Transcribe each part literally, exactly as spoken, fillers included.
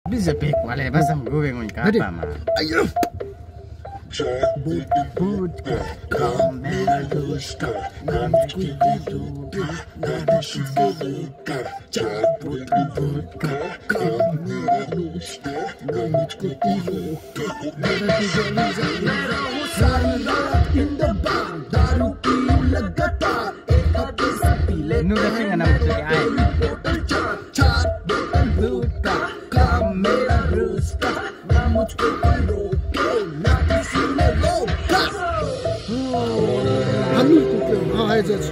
Bisa pek wale basam gue ngomong apa mah. Ayo. Vodka, kamera dusta, namku vodka, nada vodka, char vodka, kamera dusta, namku vodka, nada vodka. In the bar, daru pi लगातार, एक हफ्ते से पीले botle char, char botle vodka, kamera dusta, ना मुझको कोई रोके, ना किसी ने रोका. हम ही तो क्यों हाँ है जज.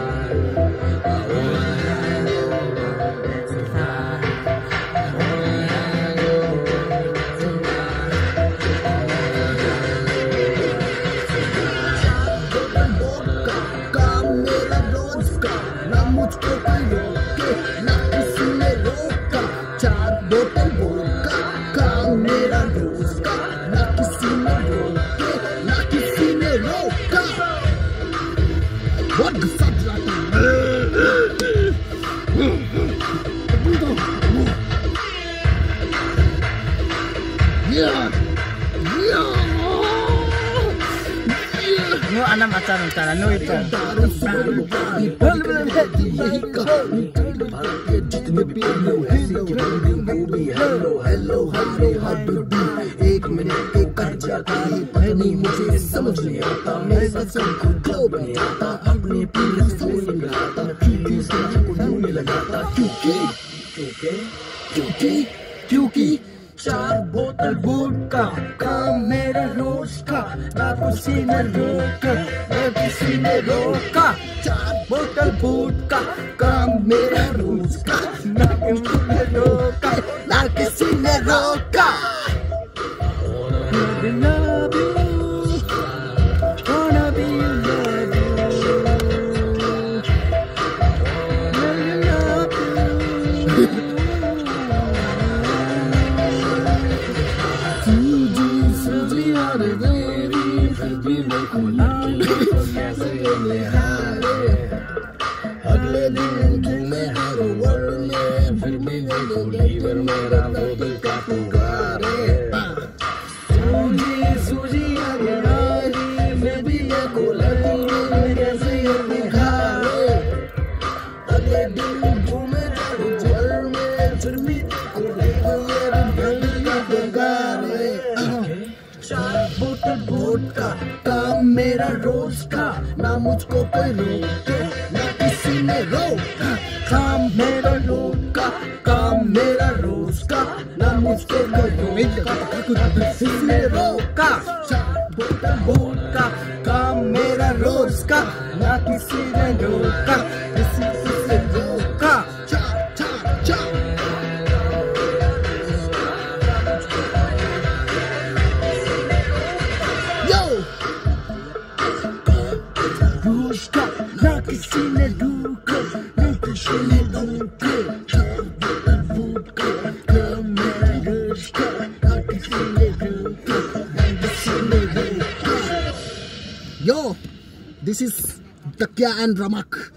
मुझको कोई रोके ना किसी ने रोका. चार बोतल वोडका का मेरा रोज का, ना किसी ने रोके ना किसी ने रोका. What the fuck is Yeah, yeah. No alam acara acara no itu. Hello hello hi हबीबी, एक मिनट के कर जाता है पत्नी मुझे समझ नहीं आता. मैं सबको जो बनाता अपने पीर समझ नहीं आता, क्योंकि सबको ढूंढने लगाता. क्योंकि क्योंकि क्योंकि क्योंकि चार बोतल वोडका का मेरा रोज का, ना किसी ने रोका ना किसी ने रोका. चार बोतल वोडका का मेरा रोज का, ना किसी ने रोका ना किसी ने रोका. Love you, wanna be love you, love you. अगले दिन तुम्हें हर वर्ड में फिर भी देखो लीवर मेरा बोतल का पुकारे. सूजी सूजी आगे मैं भी ये कोलती में कैसे ये दिखाए. अगले दिन तुम्हें हर वर्ड में फिर भी देखो लीवर मेरा बोतल का पुकारे. चार बोतल वोडका का मेरा रोज का, ना मुझको कोई रोके ना किसी ने रोका. काम मेरा रोका काम मेरा रोज का, ना मुझको कोई रोका ना किसी ने रोका. चार बोतल वोडका का मेरा रोज का, ना किसी ने रोका किसी से रोका. चार चार चार ना किसी ने रोका ना किसी ने रोका. मेरा रोज का, ना किसी ने रोका ना किसी ने रोका. Yo, this is Takya and Ramak.